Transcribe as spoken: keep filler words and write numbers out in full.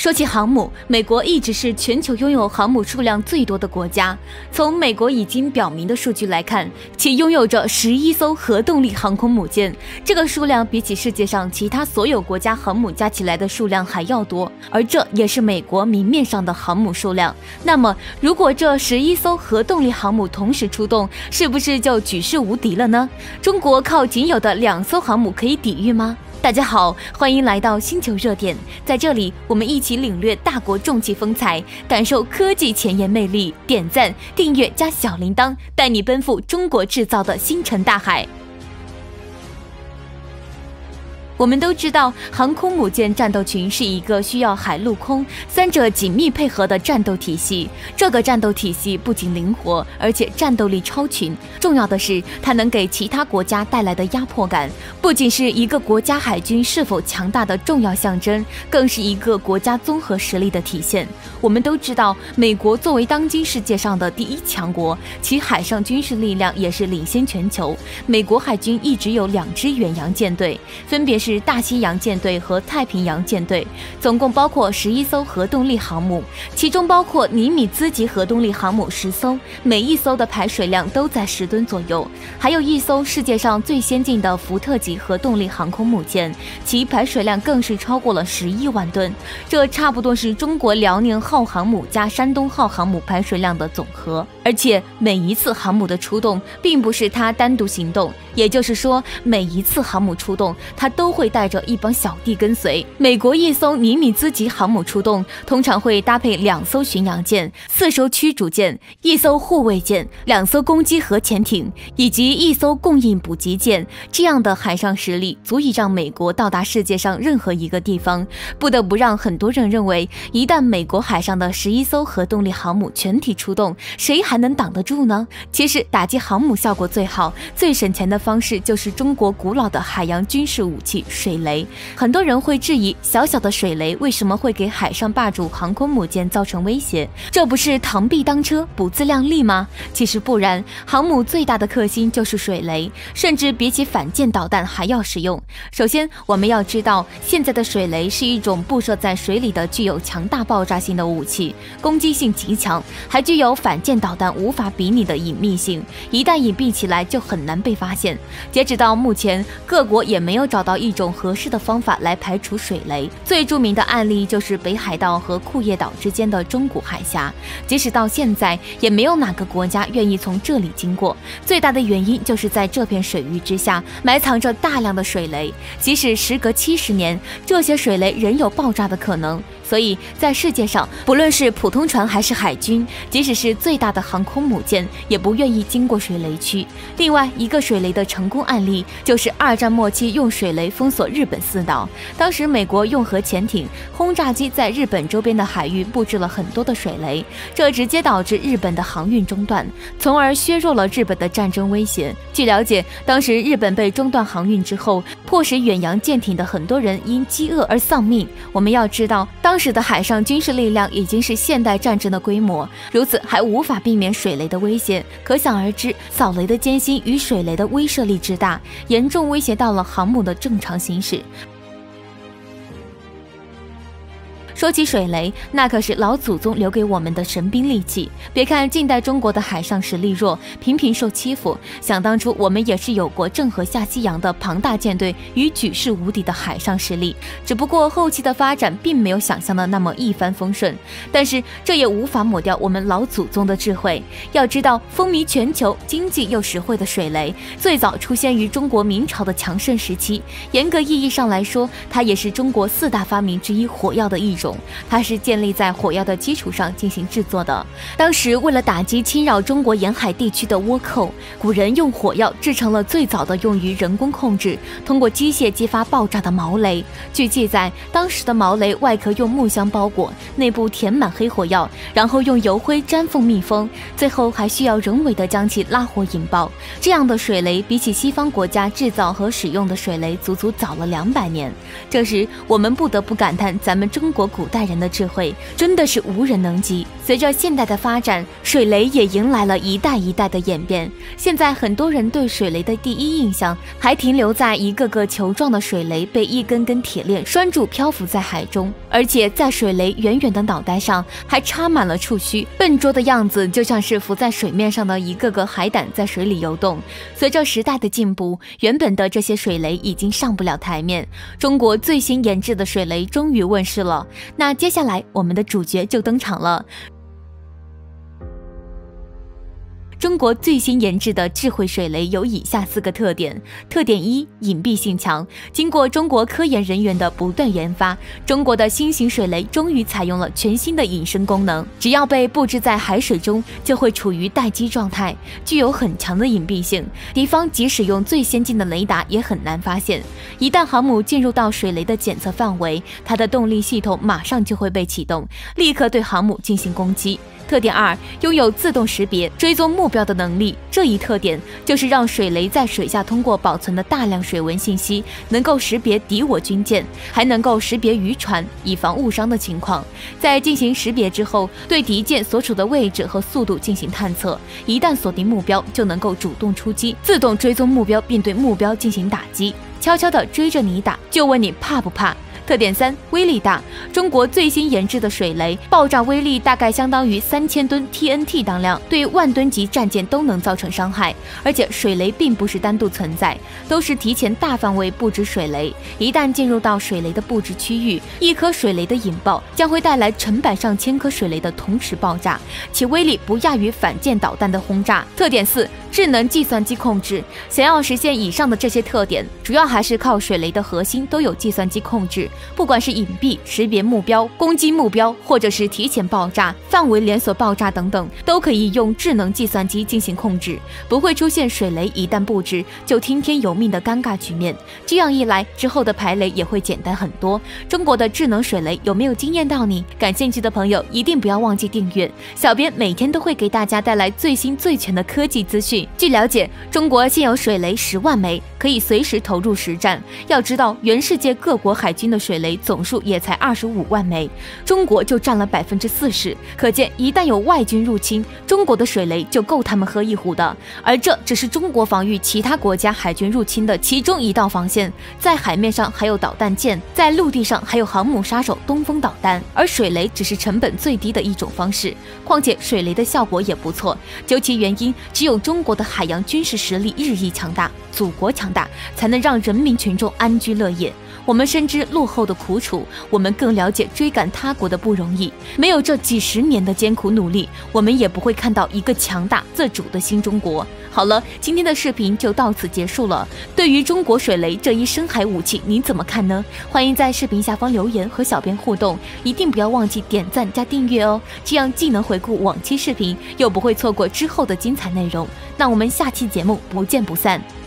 说起航母，美国一直是全球拥有航母数量最多的国家。从美国已经表明的数据来看，其拥有着十一艘核动力航空母舰，这个数量比起世界上其他所有国家航母加起来的数量还要多，而这也是美国明面上的航母数量。那么，如果这十一艘核动力航母同时出动，是不是就举世无敌了呢？中国靠仅有的两艘航母可以抵御吗？大家好，欢迎来到星球热点，在这里我们一起领略大国重器风采，感受科技前沿魅力。点赞、订阅加小铃铛，带你奔赴中国制造的星辰大海。我们都知道，航空母舰战斗群是一个需要海陆空三者紧密配合的战斗体系。这个战斗体系不仅灵活，而且战斗力超群。重要的是，它能给其他国家带来的压迫感，不仅是一个国家海军是否强大的重要象征，更是一个国家综合实力的体现。我们都知道，美国作为当今世界上的第一强国，其海上军事力量也是领先全球。美国海军一直有两支远洋舰队，分别是大西洋舰队和太平洋舰队，总共包括十一艘核动力航母，其中包括尼米兹级核动力航母十艘，每一艘的排水量都在十吨左右，还有一艘世界上最先进的福特级核动力航空母舰，其排水量更是超过了十一万吨，这差不多是中国辽宁号航母加山东号航母排水量的总和。而且每一次航母的出动，并不是它单独行动，也就是说，每一次航母出动，它都会带着一帮小弟跟随。美国一艘尼米兹级航母出动，通常会搭配两艘巡洋舰、四艘驱逐舰、一艘护卫舰、两艘攻击核潜艇以及一艘供应补给舰。这样的海上实力，足以让美国到达世界上任何一个地方。不得不让很多人认为，一旦美国海上的十一艘核动力航母全体出动，谁还能挡得住呢？其实，打击航母效果最好、最省钱的方式，就是中国古老的海洋军事武器——水雷。很多人会质疑，小小的水雷为什么会给海上霸主航空母舰造成威胁？这不是螳臂当车、不自量力吗？其实不然，航母最大的克星就是水雷，甚至比起反舰导弹还要实用。首先，我们要知道，现在的水雷是一种布设在水里的具有强大爆炸性的武器，攻击性极强，还具有反舰导弹无法比拟的隐秘性，一旦隐蔽起来就很难被发现。截止到目前，各国也没有找到一种合适的方法来排除水雷。最著名的案例就是北海道和库页岛之间的中古海峡，即使到现在，也没有哪个国家愿意从这里经过。最大的原因就是在这片水域之下埋藏着大量的水雷，即使时隔七十年，这些水雷仍有爆炸的可能。所以在世界上，不论是普通船还是海军，即使是最大的航空母舰，也不愿意经过水雷区。另外一个水雷的成功案例，就是二战末期用水雷封锁日本四岛。当时美国用核潜艇、轰炸机在日本周边的海域布置了很多的水雷，这直接导致日本的航运中断，从而削弱了日本的战争威胁。据了解，当时日本被中断航运之后，迫使远洋舰艇的很多人因饥饿而丧命。我们要知道，当时的海上军事力量已经是现代战争的规模，如此还无法避免水雷的威胁，可想而知，扫雷的艰辛与水雷的威慑力之大，严重威胁到了航母的正常行驶。说起水雷，那可是老祖宗留给我们的神兵利器。别看近代中国的海上实力弱，频频受欺负，想当初我们也是有过郑和下西洋的庞大舰队与举世无敌的海上实力，只不过后期的发展并没有想象的那么一帆风顺。但是这也无法抹掉我们老祖宗的智慧。要知道，风靡全球、经济又实惠的水雷，最早出现于中国明朝的强盛时期。严格意义上来说，它也是中国四大发明之一火药的一种。它是建立在火药的基础上进行制作的。当时为了打击侵扰中国沿海地区的倭寇，古人用火药制成了最早的用于人工控制、通过机械激发爆炸的毛雷。据记载，当时的毛雷外壳用木箱包裹，内部填满黑火药，然后用油灰粘封密封，最后还需要人为的将其拉火引爆。这样的水雷比起西方国家制造和使用的水雷足足早了两百年。这时我们不得不感叹咱们中国古古代人的智慧，真的是无人能及。随着现代的发展，水雷也迎来了一代一代的演变。现在很多人对水雷的第一印象还停留在一个个球状的水雷被一根根铁链拴住漂浮在海中，而且在水雷圆圆的脑袋上还插满了触须，笨拙的样子就像是浮在水面上的一个个海胆在水里游动。随着时代的进步，原本的这些水雷已经上不了台面，中国最新研制的水雷终于问世了。那接下来我们的主角就登场了。中国最新研制的智慧水雷有以下四个特点。特点一，隐蔽性强。经过中国科研人员的不断研发，中国的新型水雷终于采用了全新的隐身功能，只要被布置在海水中，就会处于待机状态，具有很强的隐蔽性，敌方即使用最先进的雷达也很难发现。一旦航母进入到水雷的检测范围，它的动力系统马上就会被启动，立刻对航母进行攻击。特点二，拥有自动识别、追踪目标的能力。这一特点就是让水雷在水下通过保存的大量水文信息，能够识别敌我军舰，还能够识别渔船，以防误伤的情况。在进行识别之后，对敌舰所处的位置和速度进行探测，一旦锁定目标，就能够主动出击，自动追踪目标，并对目标进行打击。悄悄地追着你打，就问你怕不怕。特点三，威力大。中国最新研制的水雷爆炸威力大概相当于三千吨 T N T 当量，对万吨级战舰都能造成伤害。而且水雷并不是单独存在，都是提前大范围布置水雷。一旦进入到水雷的布置区域，一颗水雷的引爆将会带来成百上千颗水雷的同时爆炸，其威力不亚于反舰导弹的轰炸。特点四，智能计算机控制。想要实现以上的这些特点，主要还是靠水雷的核心都有计算机控制。不管是隐蔽、识别目标、攻击目标，或者是提前爆炸、范围连锁爆炸等等，都可以用智能计算机进行控制，不会出现水雷一旦布置就听天由命的尴尬局面。这样一来，之后的排雷也会简单很多。中国的智能水雷有没有惊艳到你？感兴趣的朋友一定不要忘记订阅，小编每天都会给大家带来最新最全的科技资讯。据了解，中国现有水雷十万枚，可以随时投入实战。要知道，原世界各国海军的水雷总数也才二十五万枚，中国就占了百分之四十。可见，一旦有外军入侵，中国的水雷就够他们喝一壶的。而这只是中国防御其他国家海军入侵的其中一道防线。在海面上还有导弹舰，在陆地上还有航母杀手东风导弹，而水雷只是成本最低的一种方式。况且水雷的效果也不错，究其原因，只有中国的海洋军事实力日益强大，祖国强大，才能让人民群众安居乐业。我们深知落后的苦楚，我们更了解追赶他国的不容易。没有这几十年的艰苦努力，我们也不会看到一个强大自主的新中国。好了，今天的视频就到此结束了。对于中国水雷这一深海武器，你怎么看呢？欢迎在视频下方留言和小编互动，一定不要忘记点赞加订阅哦，这样既能回顾往期视频，又不会错过之后的精彩内容。那我们下期节目不见不散。